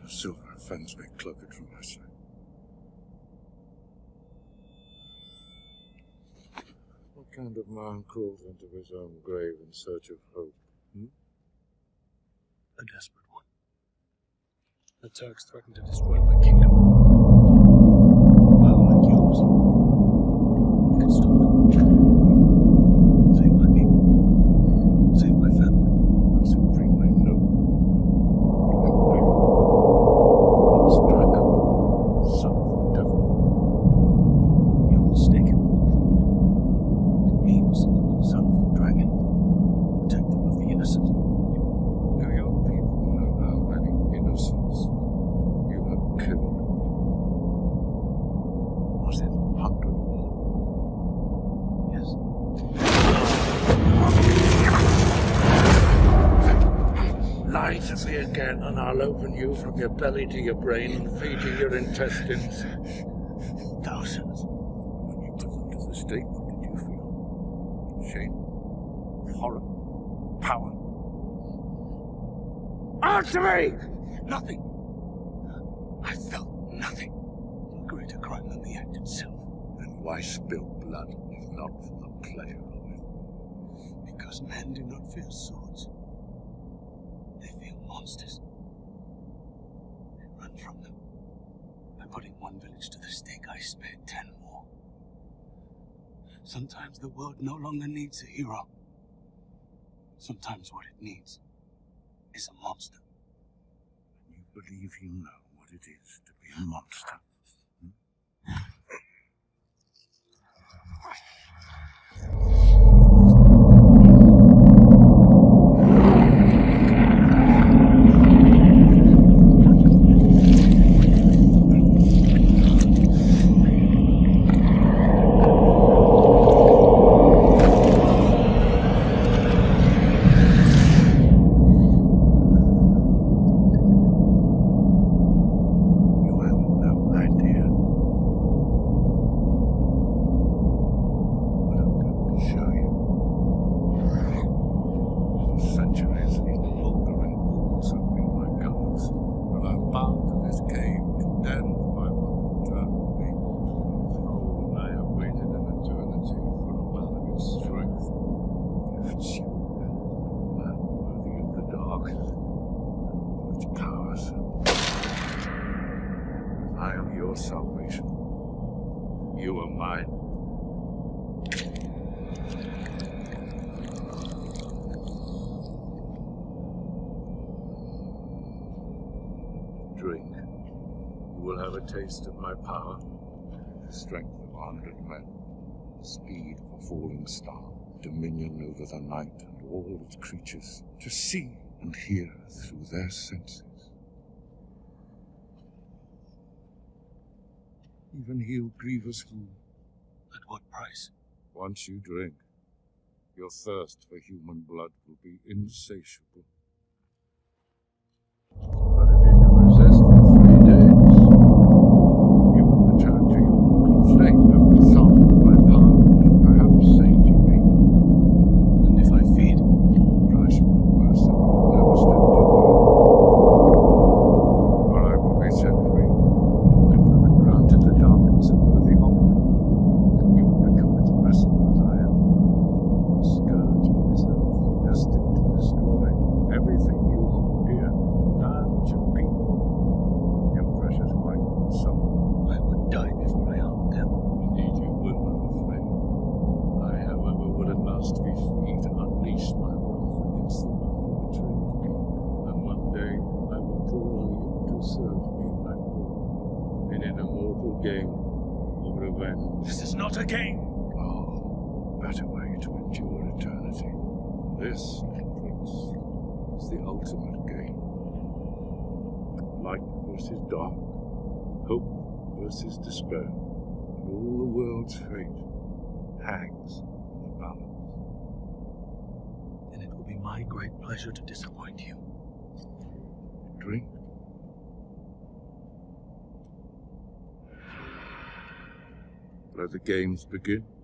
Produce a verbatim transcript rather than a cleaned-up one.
The silver fence may cloak it from my sight. What kind of man crawls into his own grave in search of hope? Hmm? A desperate one. The Turks threatened to destroy my kingdom. Power like yours. You could stop them. Save my people. Save my family. I'm supremely noble. It's Dracula, son of the devil. You're mistaken. It means son of the dragon, protector of the innocent. Do your people know how many innocents you have killed? Was it a hundred more? Yes. Lie to me again, and I'll open you from your belly to your brain and feed you your intestines. Thousands. When you put them to the stake, what did you feel? Shame? Horror? Power? Answer me! Nothing. I felt nothing. A greater crime than the act itself. Then why spill blood if not for the pleasure of it? Because men do not fear swords. They fear monsters. They run from them. By putting one village to the stake, I spared ten more. Sometimes the world no longer needs a hero. Sometimes what it needs is a monster. You believe you know what it is to be a monster. Hmm? Centuries, these bulgering walls have been my guards, and I'm bound to this cave, condemned by one who turned me. Oh, and I have waited an eternity for a man of your strength. Gifts you will, a man worthy of the dark and all its powers. I am your salvation. You are mine. Drink. You will have a taste of my power, the strength of a hundred men, the speed of a falling star, dominion over the night and all its creatures, to see and hear through their senses. Even heal grievous wound. At what price? Once you drink, your thirst for human blood will be insatiable. But if you can resist for three days, you will return to your mortal state, having thought that my power would perhaps save you people. And if I feed? The price will be worse than if you never stepped in here. But I will be set free, and having granted the darkness a worthy offering, you will become its vessel as I am, a scourge of this earth, destined to destroy everything you hold dear. Land, your people, your precious wife and son. I would die before I harmed them. Indeed you will, I'm afraid. I, however, would at last be free to unleash my wrath against the one who betrayed me, and one day I will call on you to serve me, my poor, in an immortal game of revenge. This is not a game! Oh, better way to endure eternity. This, little prince, is the ultimate game. Light versus dark, hope versus despair, and all the world's fate hangs in the balance. Then it will be my great pleasure to disappoint you. Drink. Let the games begin.